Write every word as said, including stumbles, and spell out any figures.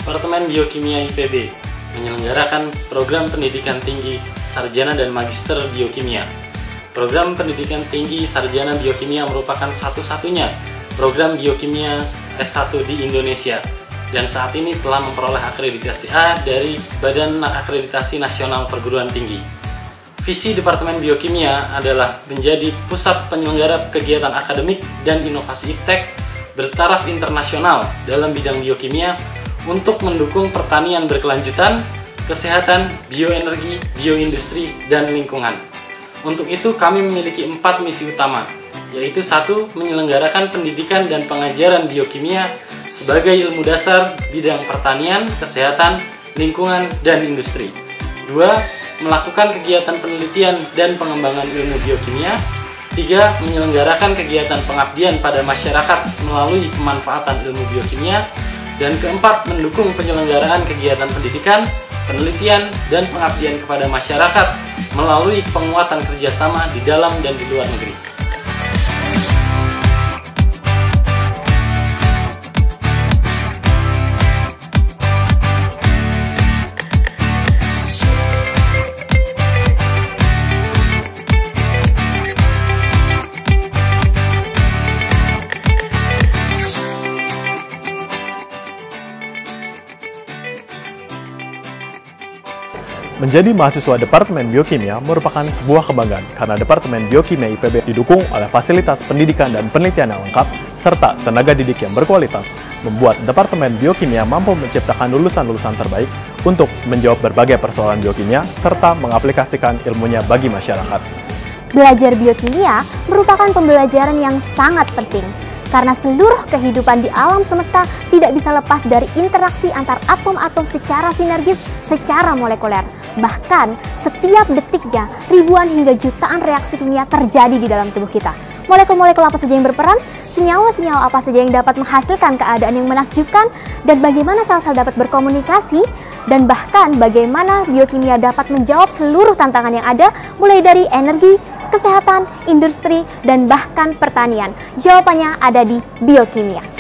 Departemen Biokimia I P B menyelenggarakan program pendidikan tinggi sarjana dan magister biokimia. Program pendidikan tinggi sarjana biokimia merupakan satu-satunya program biokimia S satu di Indonesia dan saat ini telah memperoleh akreditasi A dari Badan Akreditasi Nasional Perguruan Tinggi. Visi Departemen Biokimia adalah menjadi pusat penyelenggara kegiatan akademik dan inovasi iptek bertaraf internasional dalam bidang biokimia untuk mendukung pertanian berkelanjutan, kesehatan, bioenergi, bioindustri, dan lingkungan. Untuk itu kami memiliki empat misi utama, yaitu satu, menyelenggarakan pendidikan dan pengajaran biokimia sebagai ilmu dasar bidang pertanian, kesehatan, lingkungan, dan industri. Dua, melakukan kegiatan penelitian dan pengembangan ilmu biokimia. Tiga, menyelenggarakan kegiatan pengabdian pada masyarakat melalui pemanfaatan ilmu biokimia. Dan keempat, mendukung penyelenggaraan kegiatan pendidikan, penelitian, dan pengabdian kepada masyarakat melalui penguatan kerjasama di dalam dan di luar negeri. Menjadi mahasiswa Departemen Biokimia merupakan sebuah kebanggaan karena Departemen Biokimia I P B didukung oleh fasilitas pendidikan dan penelitian yang lengkap serta tenaga didik yang berkualitas, membuat Departemen Biokimia mampu menciptakan lulusan-lulusan terbaik untuk menjawab berbagai persoalan biokimia serta mengaplikasikan ilmunya bagi masyarakat. Belajar biokimia merupakan pembelajaran yang sangat penting karena seluruh kehidupan di alam semesta tidak bisa lepas dari interaksi antar atom-atom secara sinergis, secara molekuler. Bahkan, setiap detiknya, ribuan hingga jutaan reaksi kimia terjadi di dalam tubuh kita. Molekul-molekul apa saja yang berperan, senyawa-senyawa apa saja yang dapat menghasilkan keadaan yang menakjubkan, dan bagaimana sel-sel dapat berkomunikasi, dan bahkan bagaimana biokimia dapat menjawab seluruh tantangan yang ada, mulai dari energi, kesehatan, industri, dan bahkan pertanian. Jawabannya ada di biokimia.